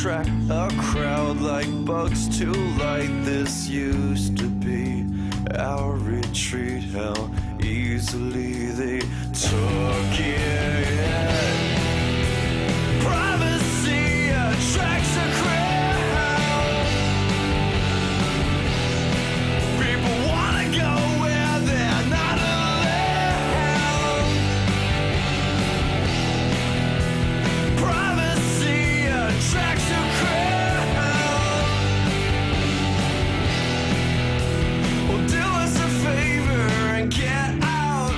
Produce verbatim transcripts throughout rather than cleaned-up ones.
attract a crowd like bugs to light. This used to be our retreat, how easily they took it. Privacy attracts a crowd. People wanna go where they're not allowed. Privacy attracts a crowd. Well, do us a favor and get out.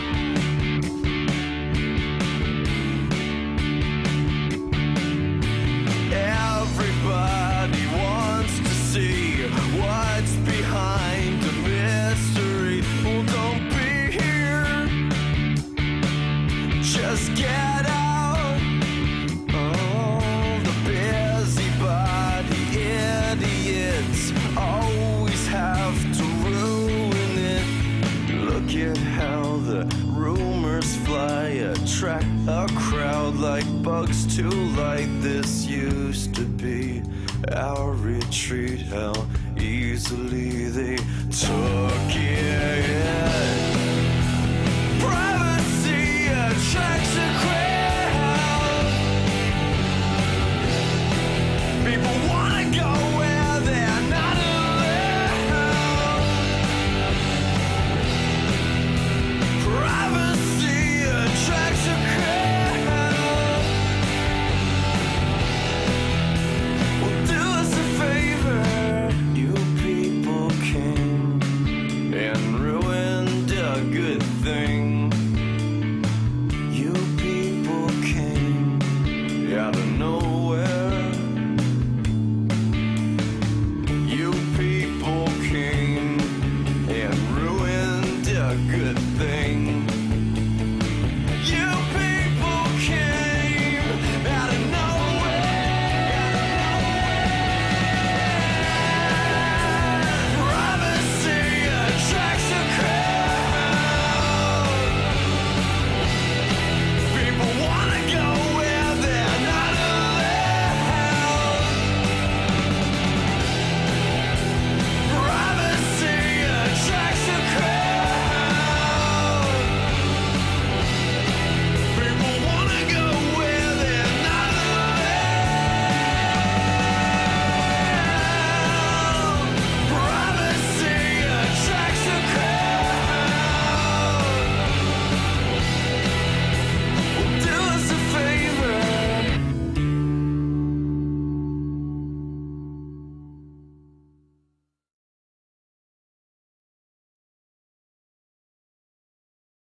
Everybody wants to see what's behind the mystery. Well, don't be here, just get out. Oh, the busybody idiots always have to ruin it. Look at how the rumors fly, attract a crowd like bugs to light. This used to be our retreat, how easily they took it.